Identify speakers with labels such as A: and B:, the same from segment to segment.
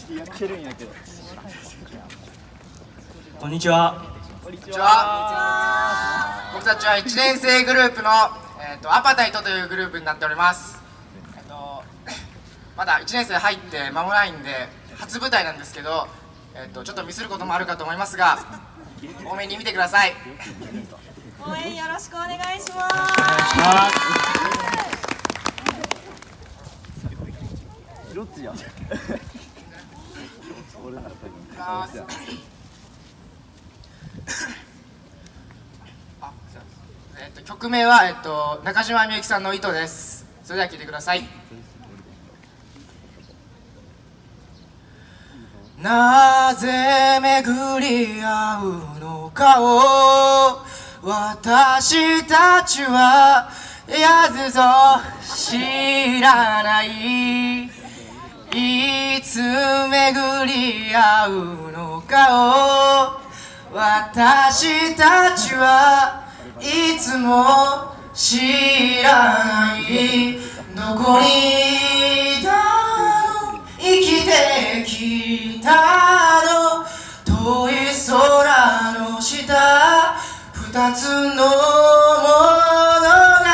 A: やってるんやけど。
B: こんにちは。
C: こんにちは。僕たちは1年生グループの、アパタイトというグループになっております。まだ1年生入って間もないんで初舞台なんですけど、ちょっとミスることもあるかと思いますが、多めに見てください。
D: 応援よろしくお願いします。
A: どっちや。
C: 曲名は、中島みゆきさんの糸です。それでは聴いてください。なぜ巡り合うのかを私たちはやずぞ知らない。いつ巡り合うのかを私たちはいつも知らない。どこにだろう生きてきたの、遠い空の下二つの物語。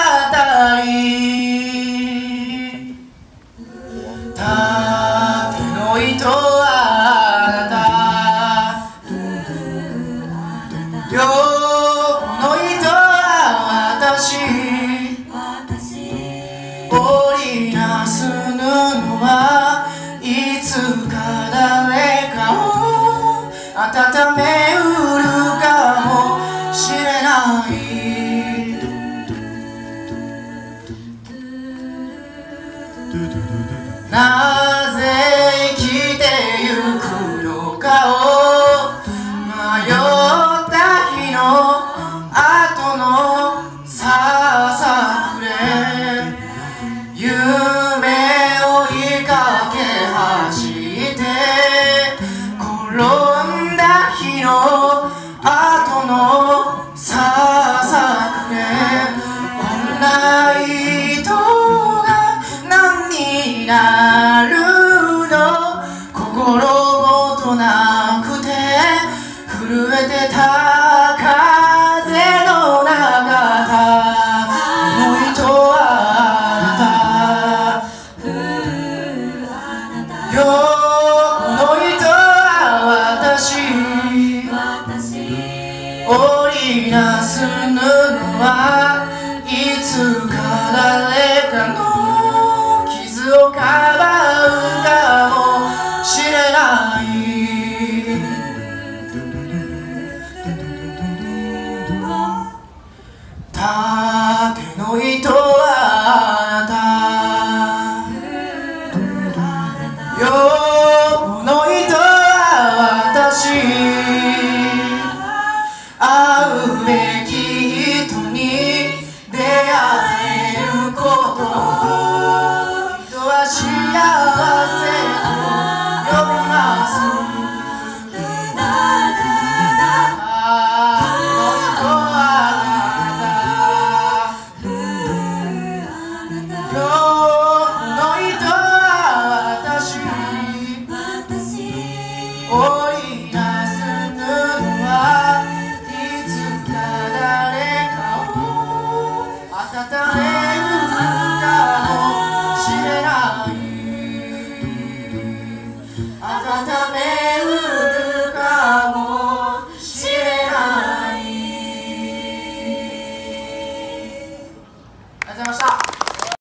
C: 縦の糸はあなた、横の糸は私、織りなす布はいつか誰かを温めうるかもしれない。なぜ生きてゆくのかを迷った日の後のささくれ、夢を追いかけ走って転んだ日の後のささくれ、こんな糸が何になるの、心もとなくて震えてた風の中、この糸はあなた、横の糸は私、織りなす布はいつか誰かの傷をかばうかもしれない。縦の糸はあなた、横の糸は私、会うべき人に出会えること、人は幸せと呼びます。ありがとうございました。